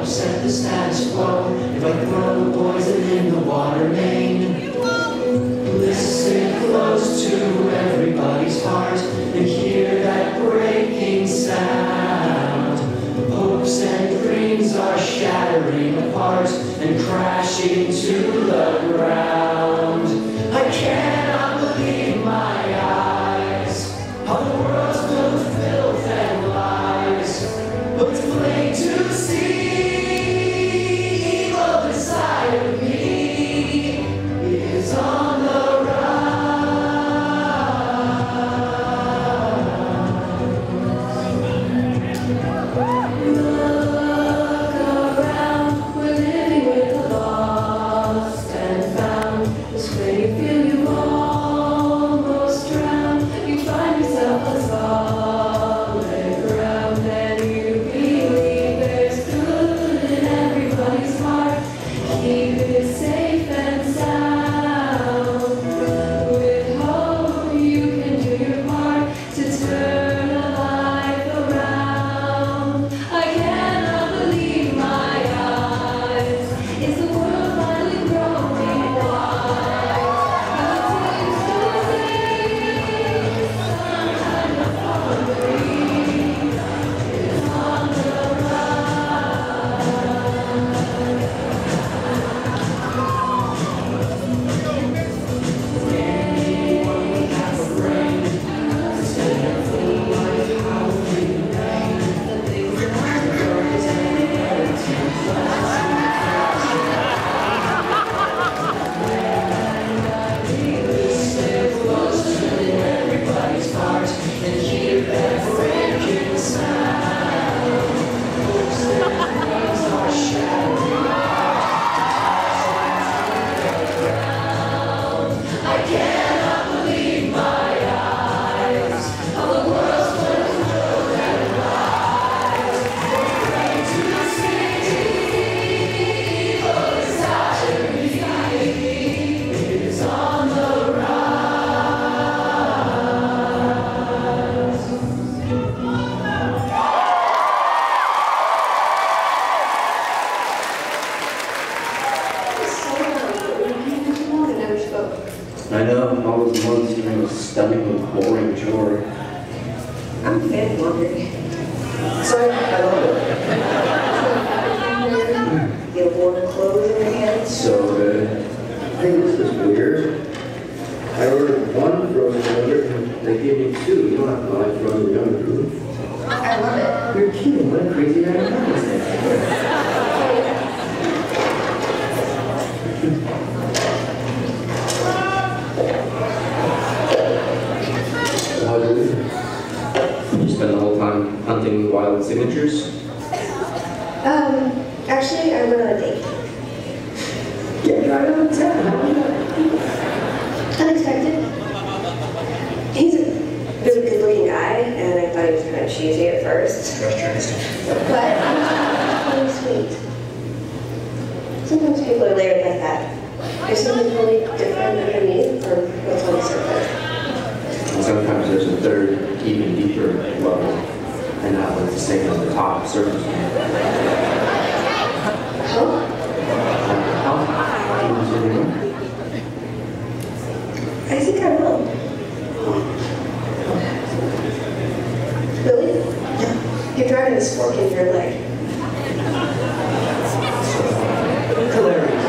upset the status quo. Invite the mother poison in the water main. Listen close to everybody's heart and hear that breaking sound. Hopes and dreams are shattering apart and crashing to the ground. I cannot believe my eyes. How the world's full of filth and lies. But it's plain to see evil inside of me is on the rise. Look around, we're living with the lost and found. It's when you feel you almost drown, you find yourself on solid ground, and you believe there's good in everybody's heart. Keep it safe and sound. With hope you can do your part to turn a life around. I cannot believe my eyes. Is the world finally growing wide? It seems to say some kind of boundary is on the rise. Anyone has a brain, instead of full life, how we remain. The things that are yours and to listen close to everybody's heart and hear that breaking sound. Hopes and dreams are shattering apart. I cannot believe my eyes. How the world's full of filth and lies. Plain to see evil inside of me is on the rise. I know, all those months during a stunning and boring chore. I'm fed hungry. Sorry, I love it. Get warm clothes in your hands. So good. Hey, this is weird. I ordered one frozen yogurt and they gave me two. You don't have to like frozen yogurt, do you? I love it. You're kidding. What a crazy guy is that? You spend the whole time hunting wild signatures? Actually, I went on a date. Yeah, right on town. How was that? Unexpected. He's a really good-looking guy, and I thought he was kind of cheesy at first. But really sweet. Sometimes people are layered like that. There's something totally different underneath from what's on the surface. And sometimes there's a third, even deeper level, and that one's the same as the top surface. Huh? I think I will. Really? Yeah. You're driving this fork in your leg. Hilarious.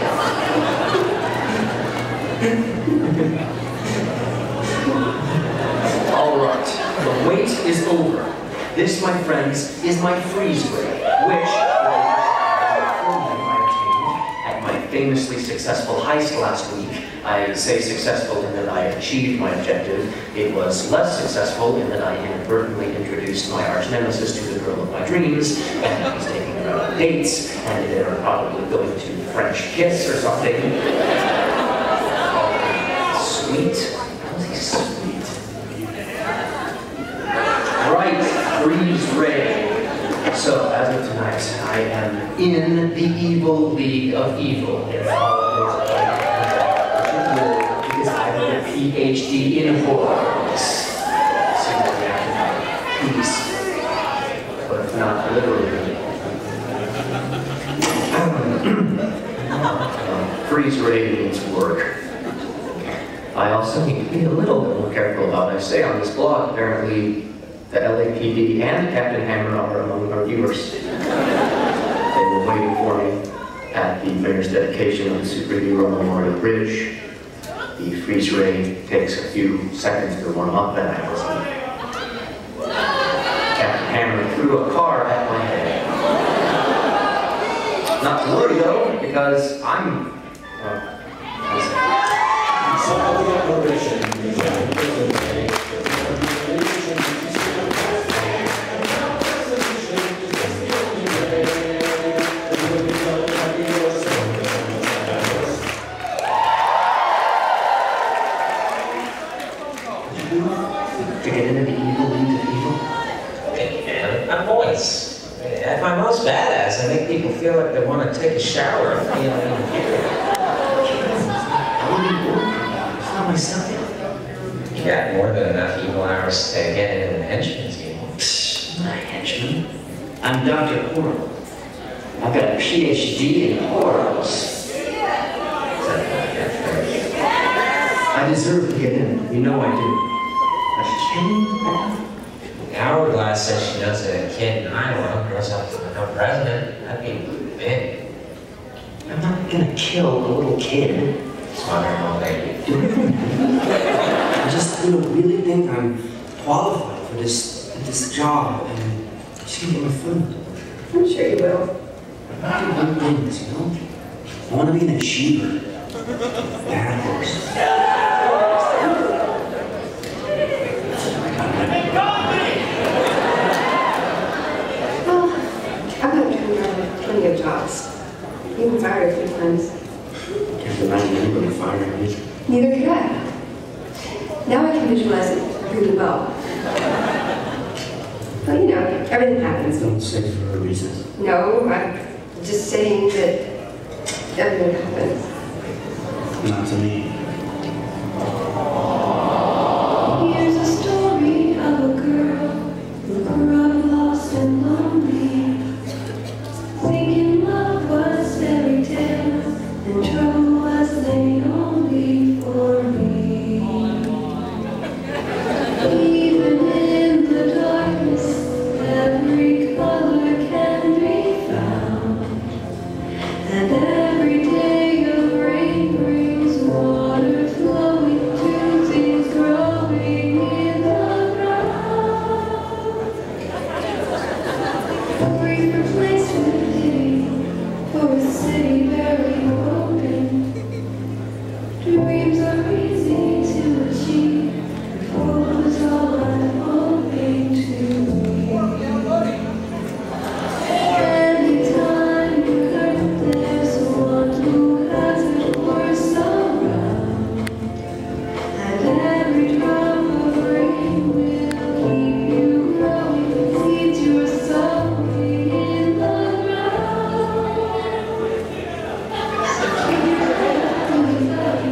All right, the wait is over. This, my friends, is my freeze ray, which I obtained at my famously successful heist last week. I say successful in that I achieved my objective. It was less successful in that I inadvertently introduced my arch nemesis to the girl of my dreams, and he's taking her on dates, and they're probably going to French kiss or something. Sweet. Sweet. Right, freeze ray. So, as of tonight, I am in the evil league of evil. If all of those because I have a PhD in horrors. So we have to have peace, but if not literally. freeze ray needs work. I also need to be a little bit more careful about what I say on this blog. Apparently, the LAPD and Captain Hammer are among our viewers. They were waiting for me at the mayor's dedication of the Superhero Memorial Bridge. The freeze ray takes a few seconds to warm up, and I was Captain Hammer threw a car at my head. Not to worry though, because I'm to get into the evil league of evil. Hey man, I'm Moise. If I'm most badass, I make people feel like they want to take a shower and feel inferior. It's not my style. You got more than enough evil hours to get into the henchman's game. I'm not a henchman. I'm Dr. Horrible. I've got a PhD in horrors. I deserve to get in. You know I do. A kid? Hourglass says she knows that a kid in Iowa grows up to become president. That'd be big. I'm not gonna kill a little kid. Smothering old lady. I just, really think I'm qualified for this job, and I just can't get my foot. I'm sure you will. I want things, I want to be an achiever. Bad horse. Well, I've been turned down plenty of jobs. Even fired a few times. Can't imagine anybody firing me. Neither could I. Now I can visualize it really well. Well, everything happens. Don't say for a reason. No, I'm just saying that everything happens. Not to me. Here's a story of a girl who grew up lost and lonely, thinking love was fairy tales and trouble was laid only for me. Even in the darkness, every color can be found, and every day of rain brings water flowing to things growing in the ground. Grief replaced with pity for a city very broken. Dreams are easy to achieve, if hope is all I'm hoping to be. Anytime you hurt, there's one who has it worse around, and every drop of rain will keep you growing, seeds you're sowing in the ground. So keep your head up, buddy.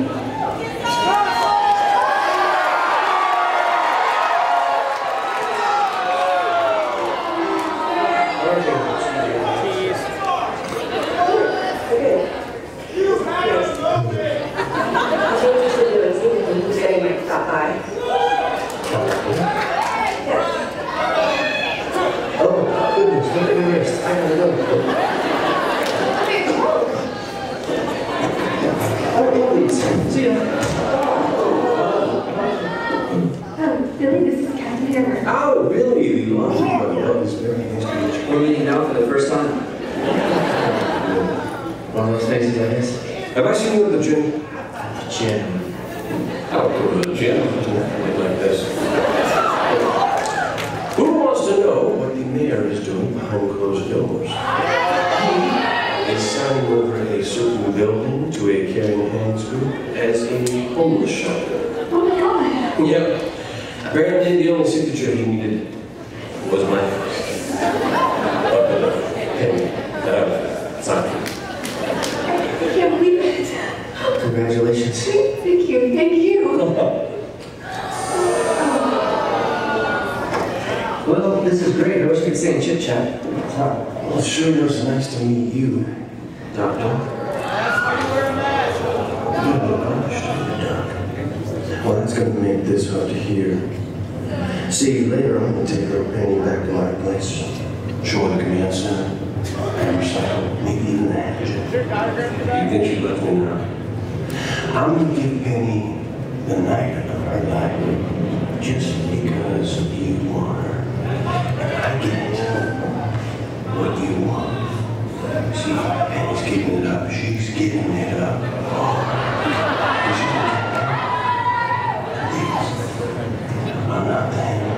Oh, goodness, look at my wrist. I gotta go. Oh, please. See ya. Billy, this is Captain Hammer. Oh, really? The launch well, is very nice to meet you. We're meeting now for the first time. One of those faces, I guess. Have I seen you at the gym? Jim. I'll go to the gym. Like this. Who wants to know what the mayor is doing behind closed doors? He is signing over a certain building to a Caring Hands group as a homeless shelter. Oh my God. Yep. Apparently, the only signature he needed was mine. Sign. I can't believe it. Congratulations. Thank you. Well, this is great. I wish we could stay and chit-chat. Well, it sure was nice to meet you, Doctor. that's going to make this hard to hear. See, later I'm going to take her penny back to my place. Show her the command center, and recycle, maybe even the hatchet. You think she left me now? I'm going to give Penny the night of her life, just because you want her. And I get what you want. See, Penny's giving it up. She's giving it up. Is she gonna get please? I'm not the hand.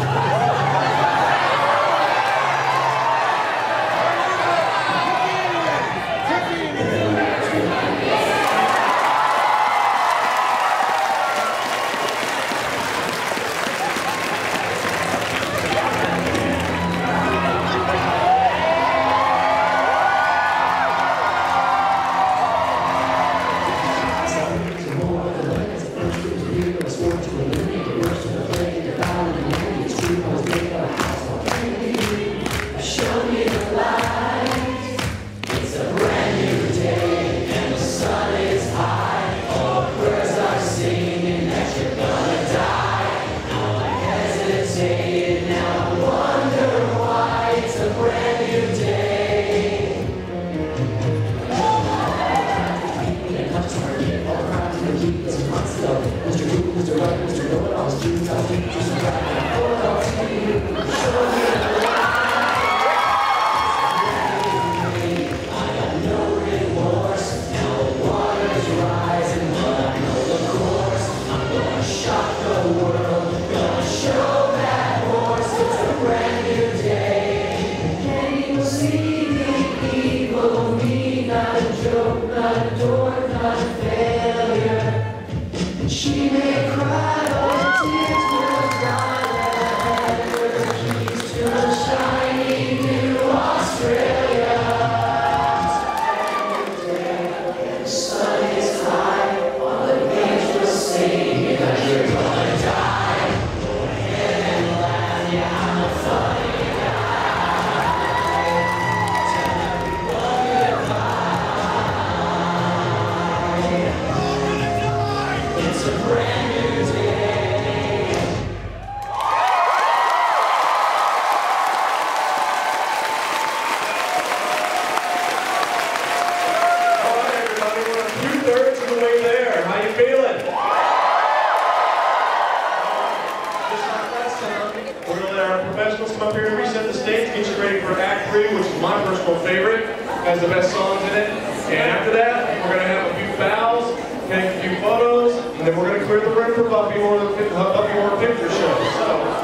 Has the best songs in it. And after that, we're going to have a few bows, take a few photos, and then we're going to clear the room for Buffy Horror Picture Show. So.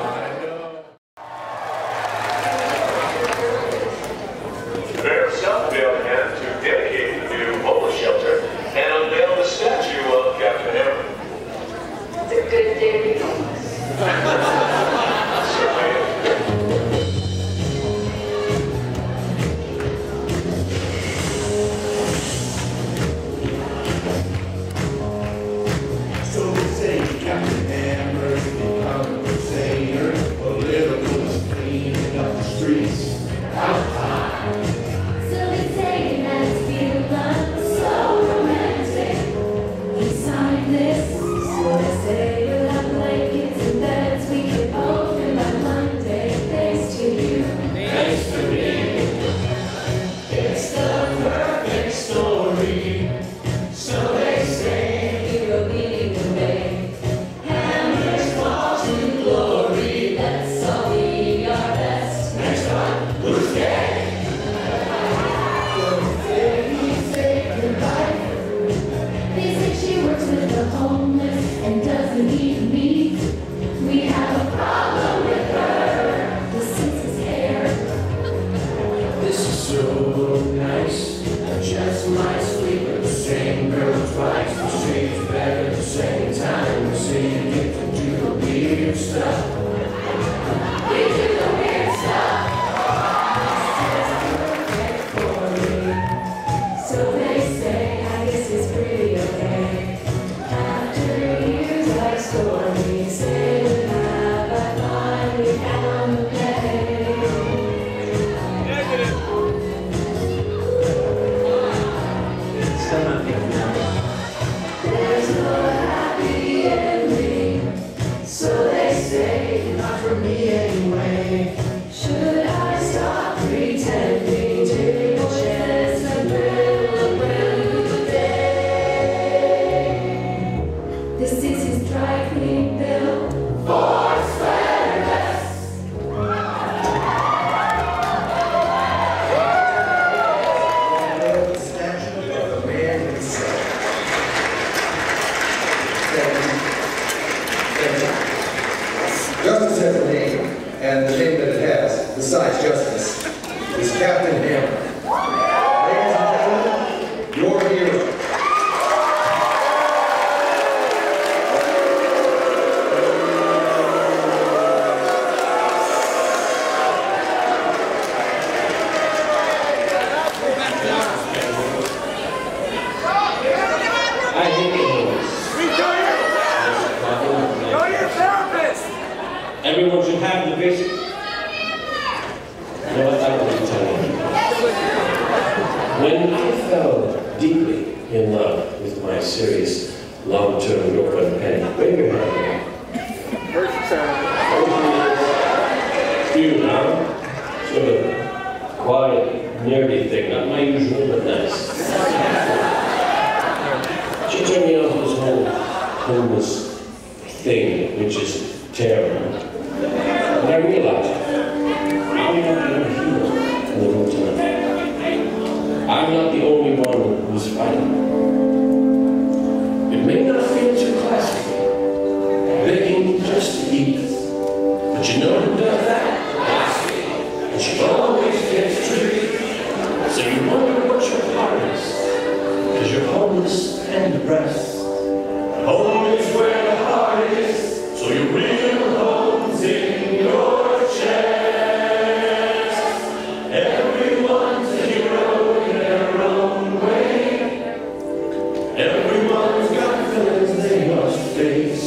Bear Southfield had to dedicate the new homeless shelter and unveil the statue of Captain Hammer. It's a good day to be homeless. pretending to chance a brand new day. This is his dry clean bill for sweaters. Justice has a name, and the name that it has, besides justice, is Captain Hammer. Ladies and gentlemen, your hero. I hate animals. Everyone should have the basic. You know what I want to tell you? When I fell deeply in love with my serious, long-term girlfriend Penny, wave your hand. You know, sort of quiet, nerdy thing, not my usual, but nice. She turned me off this whole homeless thing, which is terrible. And I realized I'm not the only hero in the room tonight. I'm not the only one who's fighting. It may not feel too classic, begging just to eat. But you know who does that? And she always gets treated. So you wonder what your heart is, because you're homeless and depressed. Home is where the heart is, so your real home's in your chest. Everyone's a hero in their own way. Everyone's got feelings they must face.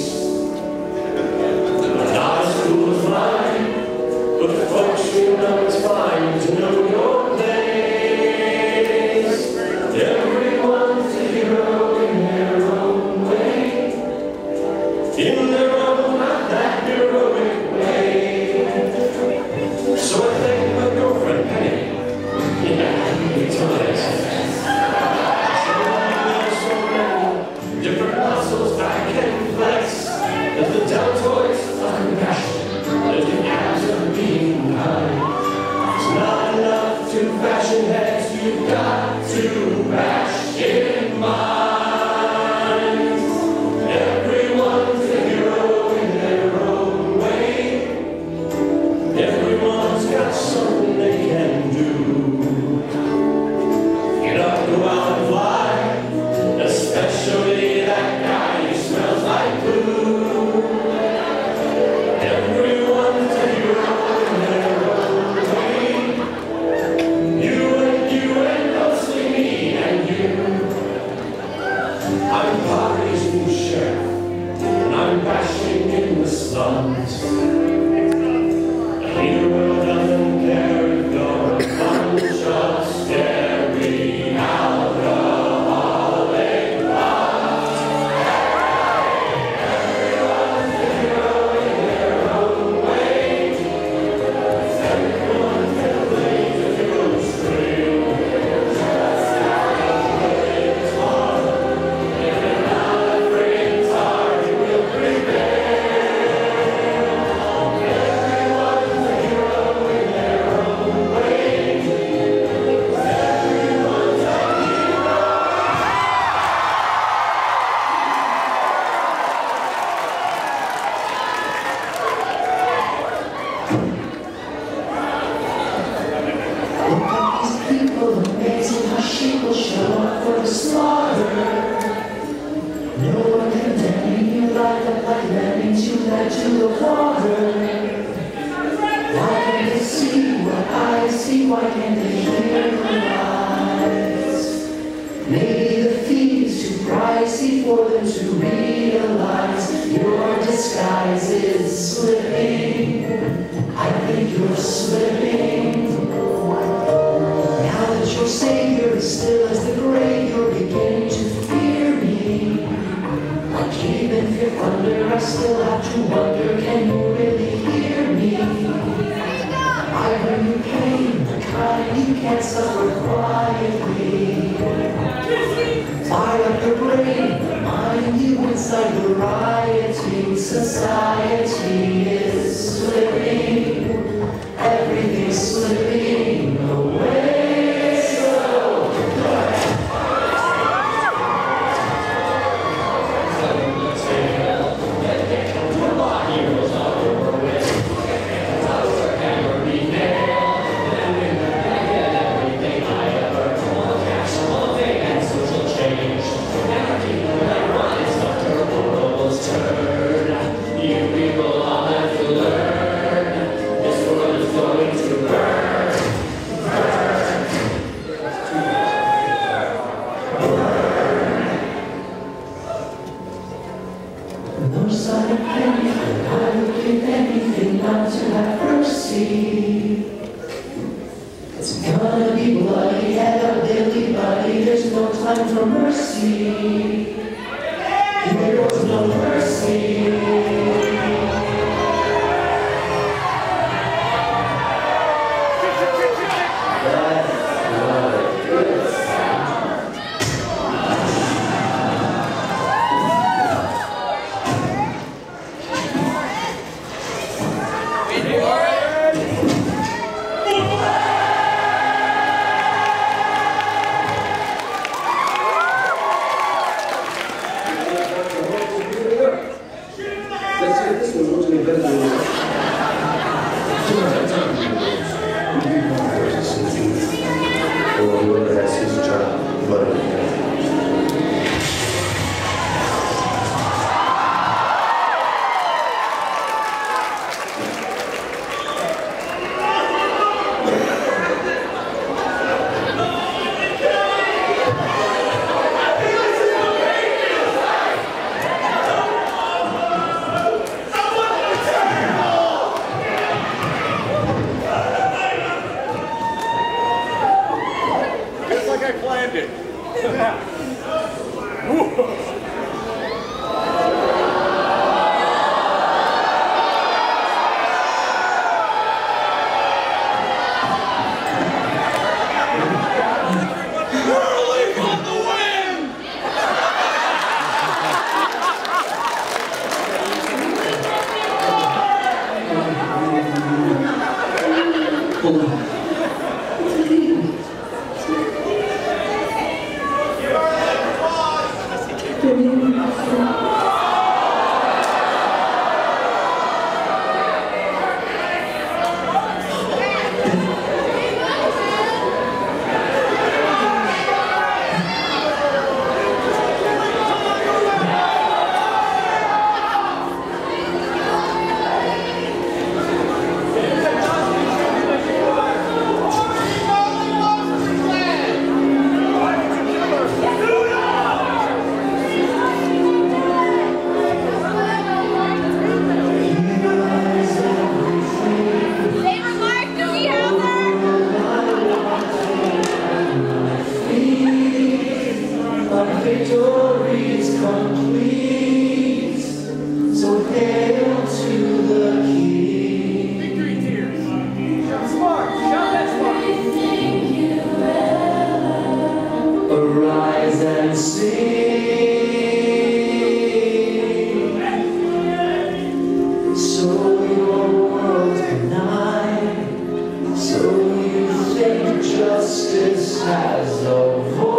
Not as cool as mine, but folks, you know it's fine to know your place. Everyone's a hero in their own way. In their own, not that heroic way. So I thank my girlfriend Penny. Yeah, it's nice. So many different muscles I can flex. There's the deltoids of compassion. There's the abs of being kind. It's not enough to fashion heads. You've got to bash in minds. Everyone's a hero in their own way. Everyone's got something they can do. Get up, go out and fly. Especially that guy who smells like glue. Everyone's a hero in their own way. You and mostly me and you. I'm poverty's new sheriff, and I'm bashing in the slums. A hero doesn't care if you're a bunch of scary alcoholic bums. Everyone's a hero in their own way. Everyone can play the hero string. Just how it's hard. If they're not afraid it's hard, it will prevail. Everyone's a hero in their own way. Everyone's a hero. Look at these people, amazing how sheep will show up for the slaughter. No one condemning you like lemmings you led to the water. Why can't they see what I see? Why can't they hear the lies? Maybe the feed is too pricey for them to realize your disguise is slipping. I think you're slipping. Now that your savior is still as the grave, you're beginning to fear me. Like even if you're under, I still have to wonder, can you really hear me? I bring you pain, the kind you can suffer quietly. Fire up your brain, mind you inside variety. Society is slipping, everything's slipping away. So no sign of anything, I would give anything not to have mercy. It's gonna be bloody at a daily body, there's no time for mercy. There was no mercy. Justice has no voice.